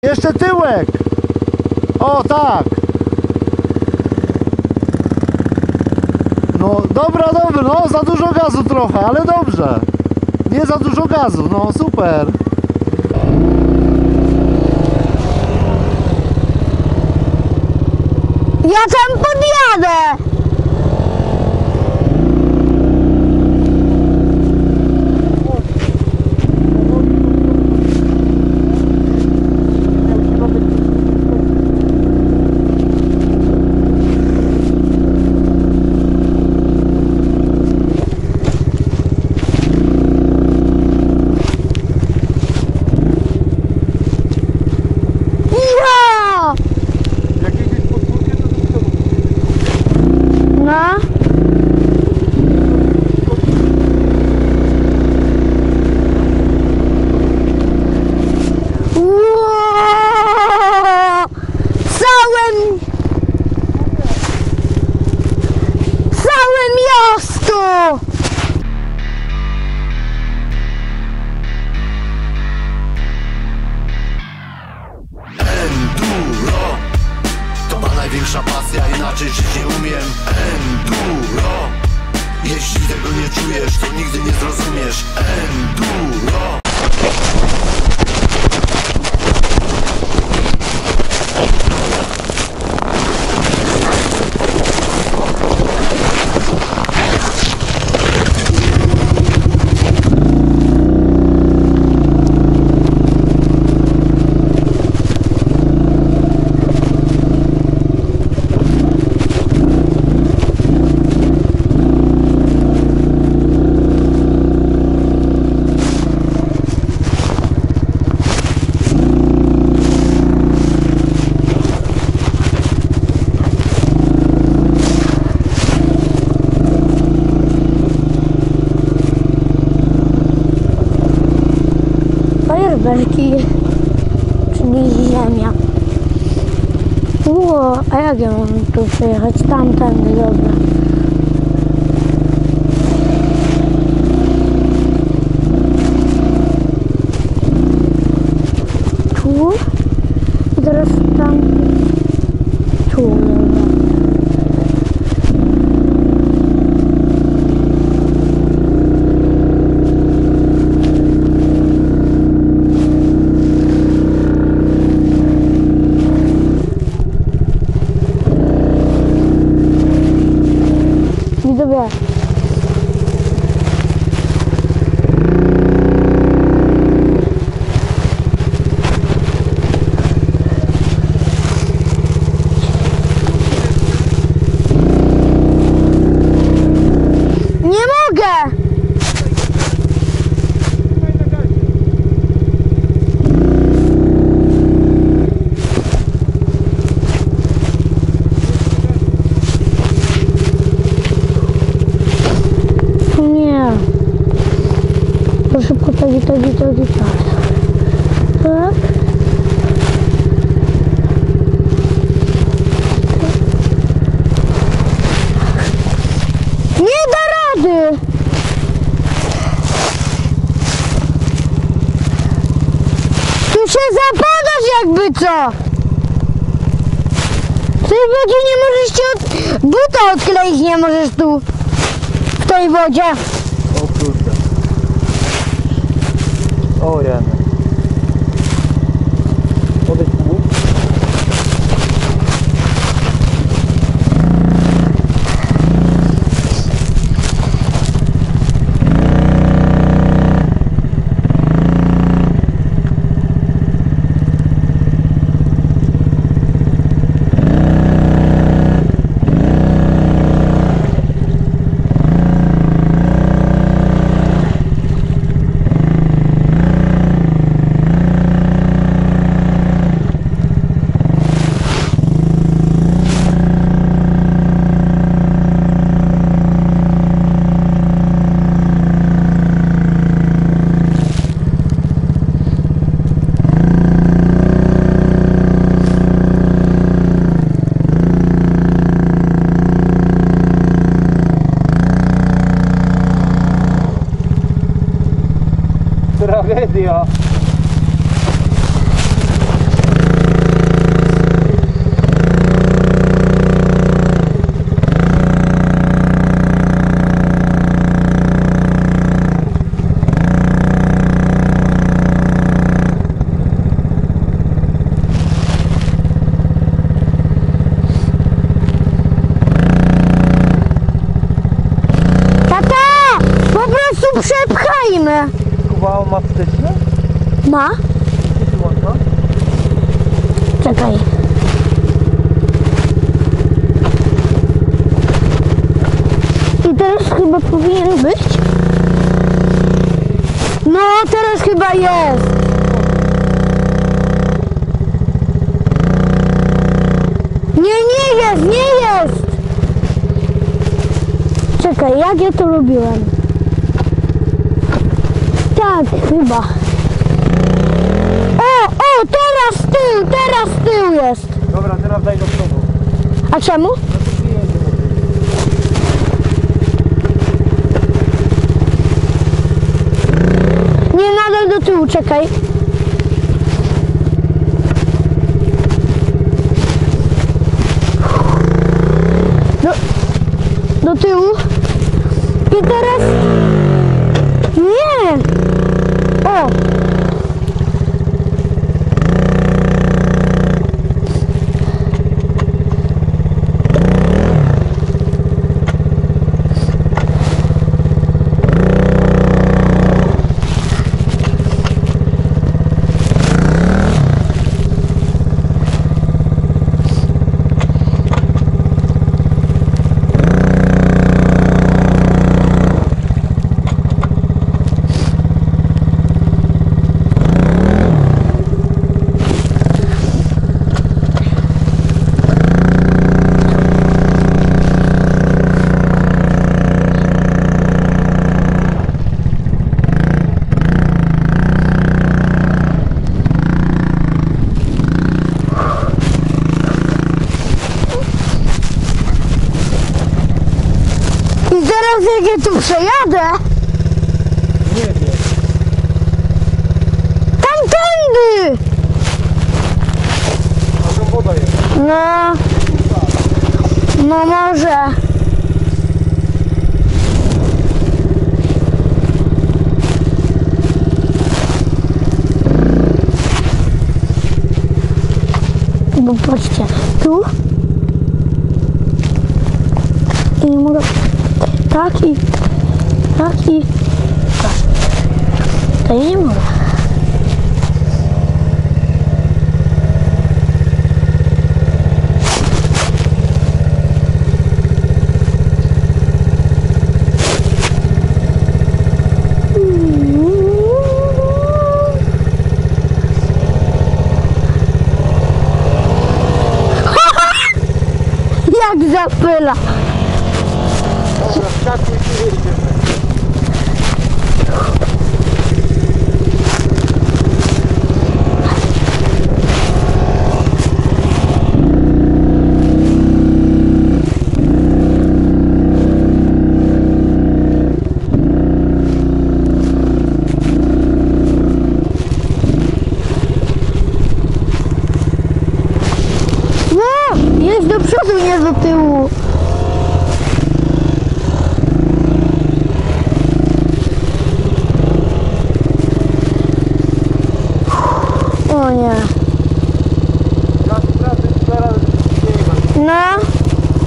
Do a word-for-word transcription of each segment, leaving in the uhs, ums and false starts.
Jeszcze tyłek! O, tak! No, dobra, dobra, no, za dużo gazu trochę, ale dobrze. Nie za dużo gazu, no, super. Ja tam podjadę! Enduro to ma największa pasja, inaczej żyć nie umiem. Enduro, jeśli tego nie czujesz, to nigdy nie zrozumiesz. Enduro. Fajerwerki, czyli ziemia. Ło, a jak ja mam tu przejechać? Tamtędy, dobra. Tu? I teraz tam. Tu, dobra. Widzowie. Nie mogę! To szybko, tak i tak i tak i tak. Tak. Nie da rady! Tu się zapadasz jakby co! W tej wodzie nie możesz się od... buta odkleić, nie możesz tu w tej wodzie. O kurde. O jeny. Odejdź tu. on ma wsteczne? Ma? Gdzie się włącza? Czekaj. I teraz chyba powinien być? No, teraz chyba jest. Nie, nie jest, nie jest. Czekaj, jak ja to robiłem? Tak, chyba. O, o, teraz tył, teraz tył jest. Dobra, teraz daj do przodu. A czemu? Nie, nadal do tyłu, czekaj. Do, do tyłu. I teraz... Nie! O! I teraz jak ja tu przejadę, Nie wiem. tamtędy! A tam woda jest. No, no może. Bo patrzcie, tu i nie mogę, tak i, tak i, tak. To ja nie mogę. Jak zapyla. Dobra, wskakuj i jedziemy. No, jest do przodu, nie do tyłu. O nie. Raz, raz, zaraz nie ma. No.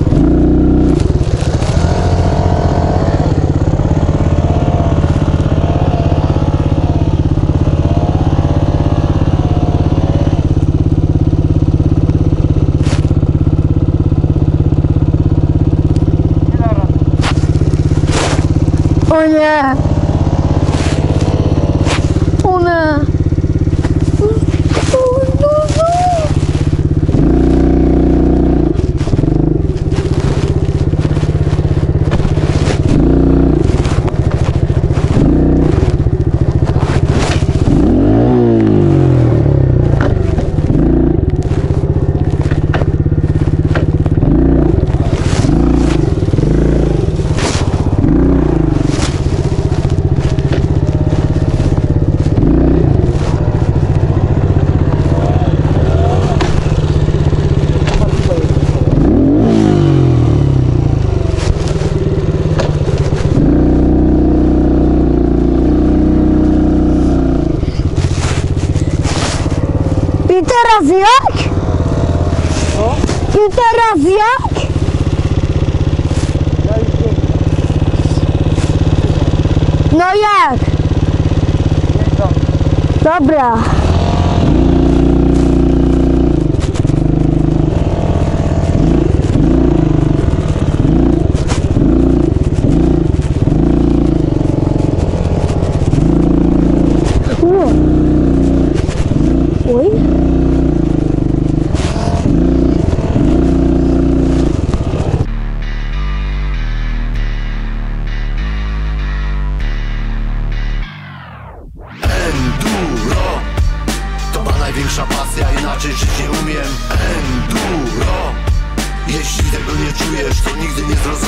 O nie. O nie. I teraz jak? Co? I teraz jak? Ja już wiem. No jak? Nie, Dobra. O. Oj. Enduro to ma największa pasja, inaczej żyć nie umiem. Enduro, jeśli tego nie czujesz, to nigdy nie zrozumiesz.